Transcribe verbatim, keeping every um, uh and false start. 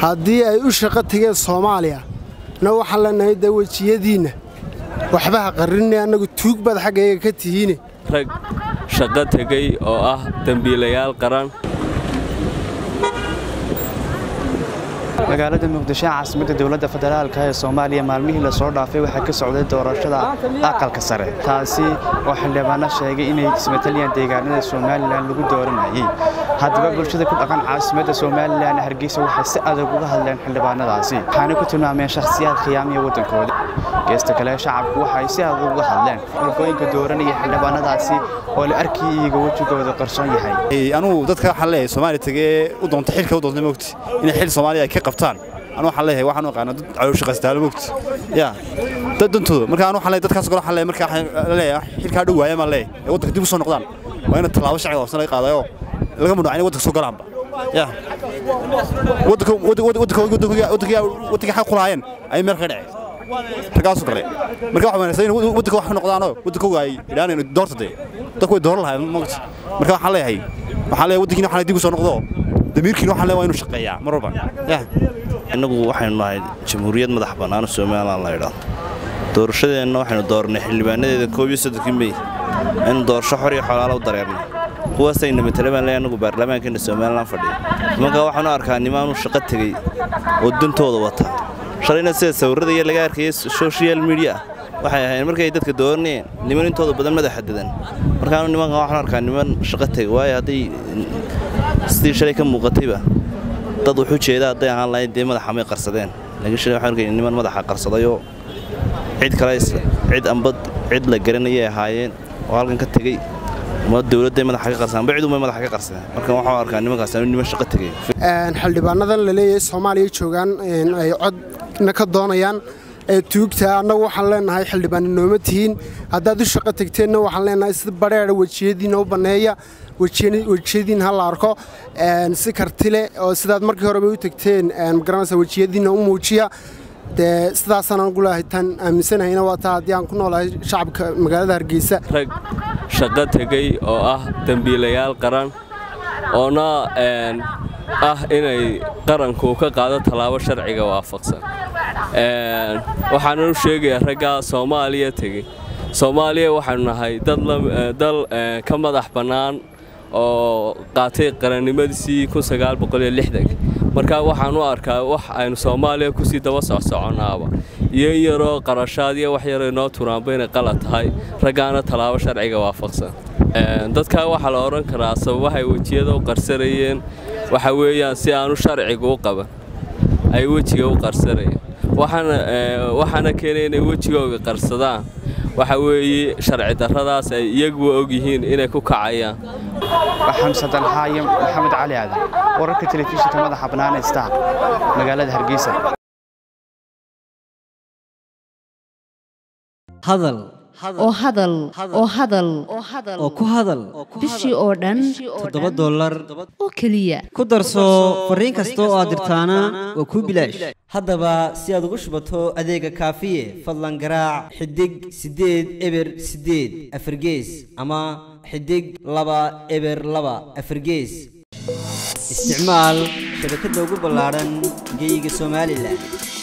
haddii ay u shaqo tageen Soomaaliya na waxaan leenahay dawajiyadiina waxba ha qarinay anagu tuug bad xagayga ka tihiin rag shaqo tagay oo ah dambiilayaal qaran magaalada Muqdisho caasimadda dawladda federaalka ee Soomaaliya maalmihii la soo dhaafay waxa ka socday doorashada aqalka sare taasi oo xildhibaano sheegay inay ismeteliyaan deegaanada Soomaaliland lagu dooranayay haddaba bulshada ku dhaqan caasimadda Soomaaliland Hargeysa waxay si adag uga hadleen xildhibaanadaasi waxaana ku tilmaameen shakhsiyaad khiyaamiya wadankooda geesta kale shacabku waxay si adag uga hadleen xulkooyinka dooranaya xildhibaanadaasi oo la arkay iyaga wajigooda qarsoon yahay anu dadka waxa leeyahay Soomaaliya tagay u doonta xilka u doonta moogti in xil Soomaaliya ka qabtaan anu waxa leeyahay waxaan u qaana dad calool shaqaystaal moogti ya dad dantooda marka anu waxa leeyahay dadkaas goor waxa leeyahay marka leeyahay xilka dhow waaya ma leeyahay wadanka dib u soo noqdaan waa in talaabo sharci oo sanad qaadayo laga muddo in wadanka soo galaanba ya wadanka wadanka wadanka wadanka xaq u lahayn ay meel ka dhacay ragaas kale marka waxa wanaagsan wadanka wax noqdaano wadanka ay ilaahay doortay dadku way dooran lahayn moogti marka waxa leeyahay waxa leeyahay wadankiina waxa dib u soo noqdo damiirkiina waxa leeyahay inuu shaqeeyaa marba ya inagu waxaynu nahay jamhuuriyad madax bannaan Soomaaliland la yiraahdo doorashadeena waxaynu doornay xildhibaanadeeda koob iyo soddon May in doorasho xor iyo xalaal u dareernay kuwaas ay nabadgelyo leeyahay inagu baarlamaanka Soomaaliland fadhiyo marka waxaanu arkaa nimaan u shaqo tagay oo dantooda wata shalayna sida sawirada iyo laga arkay social media waxay ahayn markay dadka dooranayeen niman intooda badan madax xadidan markaanu nimanka waxaan arkaa niman shaqo tagay way haday sidii shalay ka muuqatayba dad wuxuu jeedaa haday ahaan lahayd dee madaxa may qarsadeen laga shalay waxaan arkay niman madaxa qarsadayo cid kale cid ambad cid la garanayay ahaayeen oo halkan ka tagay ma dawladda madaxa ka qarsan bacdu ma madaxa ka qarsan marka waxaan arkaa nimankaas niman shaqo tagay een xildhibaanadan la leeyahay Soomaaliya joogan ay cod na ka doonayaan ee tuugta anagu waxaan leenahay xildhibaan nooma tihiin haddaad u shaqo tagteenna waxaan leenahay sida bareer wajiyadiina u baneeya wajiyadiina hal arko een si kartile oo sidaad markii hore u tagteen een garanaysa wajiyadiina u muujiya de sidaas aan ugu leeyahay tan aaminsanayna waa taa hadii aan ku noolahay shacabka magaalada Hargeysa rag shaqo tagay oo ah dambiilayaal qaran oona een ah inay qaranku ka qaado talaabo sharciga waafaqsan een waxaan u sheegayaa ragga Soomaaliya tagay Soomaaliya waxaan nahay dad dal ka madax bannaan oo qaatay qarannimadiisii kun sagaal boqol iyo lixdan marka waxaan u arkaa wax aynu Soomaaliya ku sii daba socsoconaaba iyo yaro qarashaad iyo wax yaro inoo turaanba inay qalad tahay ragaana talaabo sharciga waafaqsan ee dadka waxa la oran karaa sababaha ay wajiyada u qarsanayeen waxa weeyaan si aanu sharciga u qaban ay wajiga u qarsanayeen waxana waxana keenay inay wajigooda qarsadaan waxa weeye sharci darradaas ay iyagu og yihiin inay ku kacayaan xamsad alhaayim maxamed cali aadan wararka telefishinka madaxa bannaan ee Star magaalada Hargeysa hadal oo hadal oo hadal oo ku hadal bishii oo dhan toddoba dollar oo kaliya ku darso fariin kasta oo aad dirtaana waa ku bilaash haddaba si aad ugu shubato adeega kaafiye fadlan garaac xidig sideed eber sideed afargees ama xidig laba eber laba afargees isticmaal shabakadda ugu ballaaran geyga Soomaaliland.